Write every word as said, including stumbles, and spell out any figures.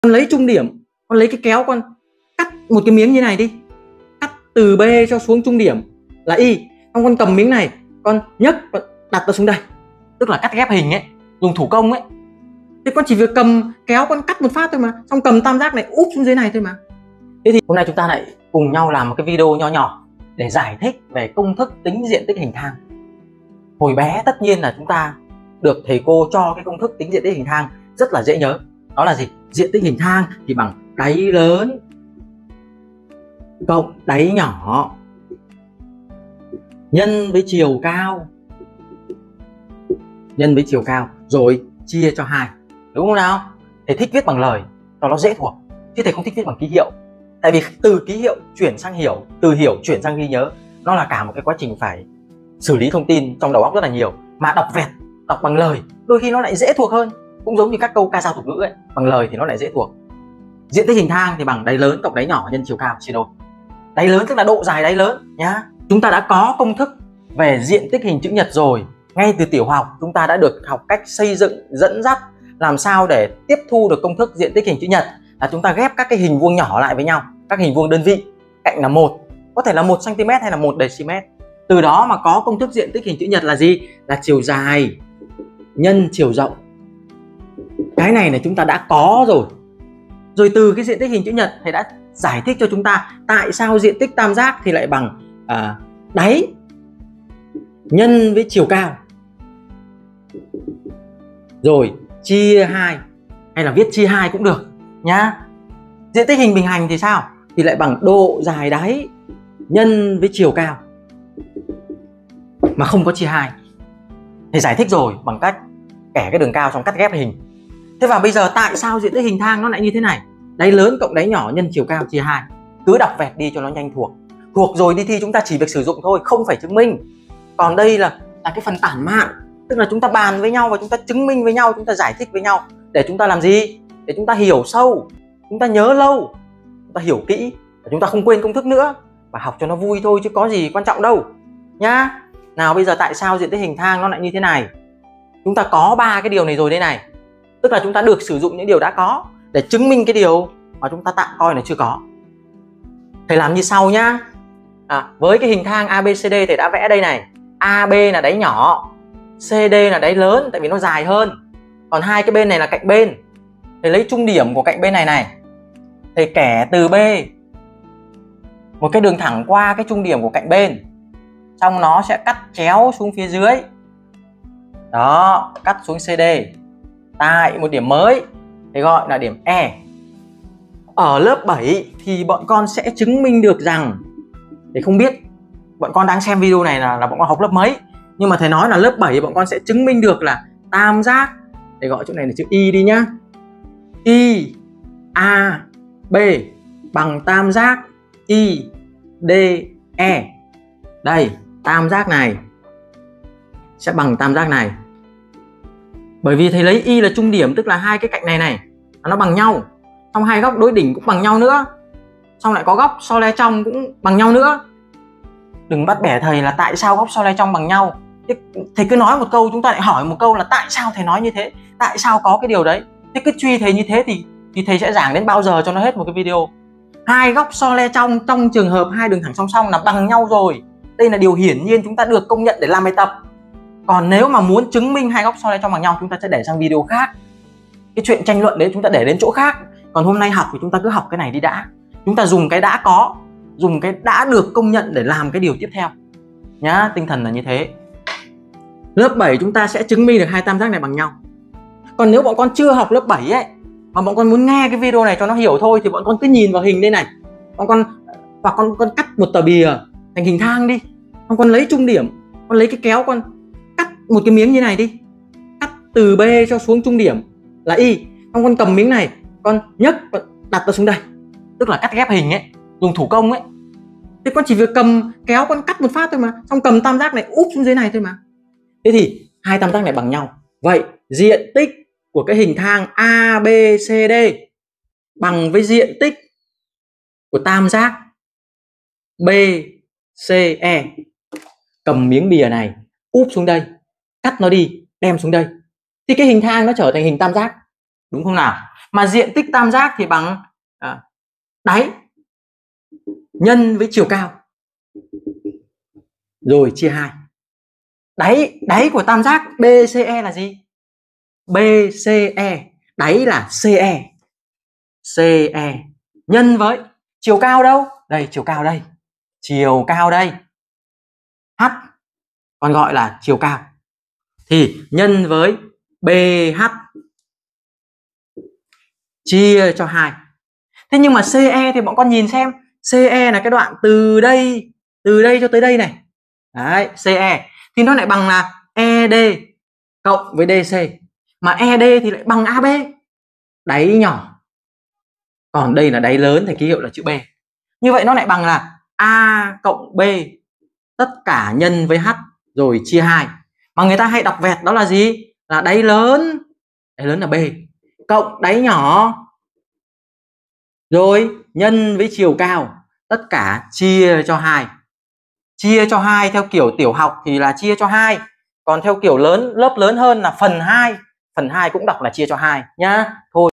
Con lấy trung điểm, con lấy cái kéo, con cắt một cái miếng như này đi, cắt từ B cho xuống trung điểm là Y. Xong con cầm miếng này, con nhấc, con đặt nó xuống đây, tức là cắt ghép hình ấy, dùng thủ công ấy. Thế con chỉ việc cầm kéo con cắt một phát thôi mà, xong cầm tam giác này úp xuống dưới này thôi mà. Thế thì hôm nay chúng ta lại cùng nhau làm một cái video nho nhỏ để giải thích về công thức tính diện tích hình thang. Hồi bé tất nhiên là chúng ta được thầy cô cho cái công thức tính diện tích hình thang rất là dễ nhớ. Đó là gì? Diện tích hình thang thì bằng đáy lớn cộng đáy nhỏ nhân với chiều cao nhân với chiều cao rồi chia cho hai, đúng không nào? Thầy thích viết bằng lời cho nó dễ thuộc, chứ thầy không thích viết bằng ký hiệu. Tại vì từ ký hiệu chuyển sang hiểu, từ hiểu chuyển sang ghi nhớ, nó là cả một cái quá trình phải xử lý thông tin trong đầu óc rất là nhiều. Mà đọc vẹt, đọc bằng lời đôi khi nó lại dễ thuộc hơn. Cũng giống như các câu ca dao tục ngữ ấy, bằng lời thì nó lại dễ thuộc. Diện tích hình thang thì bằng đáy lớn cộng đáy nhỏ nhân chiều cao chia đôi. Đáy lớn tức là độ dài đáy lớn nhá. Chúng ta đã có công thức về diện tích hình chữ nhật rồi. Ngay từ tiểu học chúng ta đã được học cách xây dựng, dẫn dắt làm sao để tiếp thu được công thức diện tích hình chữ nhật, là chúng ta ghép các cái hình vuông nhỏ lại với nhau, các hình vuông đơn vị, cạnh là một, có thể là một xăng ti mét hay là một decimet. Từ đó mà có công thức diện tích hình chữ nhật là gì? Là chiều dài nhân chiều rộng. Cái này là chúng ta đã có rồi. Rồi từ cái diện tích hình chữ nhật thầy đã giải thích cho chúng ta tại sao diện tích tam giác thì lại bằng à, đáy nhân với chiều cao rồi chia hai, hay là viết chia hai cũng được nhá. Diện tích hình bình hành thì sao? Thì lại bằng độ dài đáy nhân với chiều cao mà không có chia hai. Thầy giải thích rồi bằng cách kẻ cái đường cao xong cắt ghép hình. Thế và bây giờ tại sao diện tích hình thang nó lại như thế này? Đáy lớn cộng đáy nhỏ nhân chiều cao chia hai. Cứ đọc vẹt đi cho nó nhanh thuộc. Thuộc rồi đi thi chúng ta chỉ việc sử dụng thôi, không phải chứng minh. Còn đây là, là cái phần tản mạn, tức là chúng ta bàn với nhau và chúng ta chứng minh với nhau, chúng ta giải thích với nhau. Để chúng ta làm gì? Để chúng ta hiểu sâu, chúng ta nhớ lâu, chúng ta hiểu kỹ, và chúng ta không quên công thức nữa. Và học cho nó vui thôi chứ có gì quan trọng đâu nhá. Nào bây giờ tại sao diện tích hình thang nó lại như thế này? Chúng ta có ba cái điều này rồi đây này. Tức là chúng ta được sử dụng những điều đã có để chứng minh cái điều mà chúng ta tạm coi là chưa có. Thầy làm như sau nhá. À, với cái hình thang a bê xê đê thầy đã vẽ đây này. a bê là đáy nhỏ, xê đê là đáy lớn tại vì nó dài hơn. Còn hai cái bên này là cạnh bên. Thầy lấy trung điểm của cạnh bên này này. Thầy kẻ từ B một cái đường thẳng qua cái trung điểm của cạnh bên. Xong nó sẽ cắt chéo xuống phía dưới. Đó, cắt xuống xê đê tại một điểm mới, thầy gọi là điểm E. Ở lớp bảy thì bọn con sẽ chứng minh được rằng, thầy không biết bọn con đang xem video này là, là bọn con học lớp mấy, nhưng mà thầy nói là lớp bảy bọn con sẽ chứng minh được là tam giác, thầy gọi chỗ này là chữ Y đi nhá, I A B bằng tam giác I D E. Đây, tam giác này sẽ bằng tam giác này. Bởi vì thầy lấy Y là trung điểm, tức là hai cái cạnh này này nó bằng nhau, xong hai góc đối đỉnh cũng bằng nhau nữa, xong lại có góc so le trong cũng bằng nhau nữa. Đừng bắt bẻ thầy là tại sao góc so le trong bằng nhau. Thầy cứ nói một câu chúng ta lại hỏi một câu là tại sao thầy nói như thế, tại sao có cái điều đấy. Thế cứ truy thầy như thế thì thì thầy sẽ giảng đến bao giờ cho nó hết một cái video. Hai góc so le trong trong trường hợp hai đường thẳng song song là bằng nhau rồi. Đây là điều hiển nhiên chúng ta được công nhận để làm bài tập. Còn nếu mà muốn chứng minh hai góc so le trong bằng nhau chúng ta sẽ để sang video khác. Cái chuyện tranh luận đấy chúng ta để đến chỗ khác. Còn hôm nay học thì chúng ta cứ học cái này đi đã. Chúng ta dùng cái đã có, dùng cái đã được công nhận để làm cái điều tiếp theo nhá, tinh thần là như thế. Lớp bảy chúng ta sẽ chứng minh được hai tam giác này bằng nhau. Còn nếu bọn con chưa học lớp bảy ấy, mà bọn con muốn nghe cái video này cho nó hiểu thôi, thì bọn con cứ nhìn vào hình đây này. Bọn con và con con cắt một tờ bìa thành hình thang đi. Con con lấy trung điểm, con lấy cái kéo, con cắt một cái miếng như này đi, cắt từ B cho xuống trung điểm là Y. Xong con cầm miếng này, con nhấc, con đặt nó xuống đây, tức là cắt ghép hình ấy, dùng thủ công ấy. Thế con chỉ việc cầm kéo con cắt một phát thôi mà, xong cầm tam giác này úp xuống dưới này thôi mà. Thế thì hai tam giác này bằng nhau. Vậy diện tích của cái hình thang a bê xê đê bằng với diện tích của tam giác bê xê e. Cầm miếng bìa này úp xuống đây, cắt nó đi, đem xuống đây, thì cái hình thang nó trở thành hình tam giác, đúng không nào? Mà diện tích tam giác thì bằng à, đáy nhân với chiều cao rồi chia hai. Đáy đáy của tam giác bê xê e là gì? bê xê e, đáy là xê e. xê e nhân với chiều cao đâu? Đây, chiều cao đây. Chiều cao đây. H còn gọi là chiều cao. Thì nhân với bê hát chia cho hai. Thế nhưng mà xê e thì bọn con nhìn xem, xê e là cái đoạn từ đây, từ đây cho tới đây này. Đấy, xê e thì nó lại bằng là e đê cộng với đê xê. Mà e đê thì lại bằng a bê, đáy nhỏ. Còn đây là đáy lớn thì ký hiệu là chữ B. Như vậy nó lại bằng là A cộng B tất cả nhân với H rồi chia hai. Mà người ta hay đọc vẹt đó là gì? Là đáy lớn, đáy lớn là B, cộng đáy nhỏ rồi nhân với chiều cao tất cả chia cho hai. Chia cho hai theo kiểu tiểu học thì là chia cho hai, còn theo kiểu lớn, lớp lớn hơn là phần hai. Phần hai cũng đọc là chia cho hai nhá. Thôi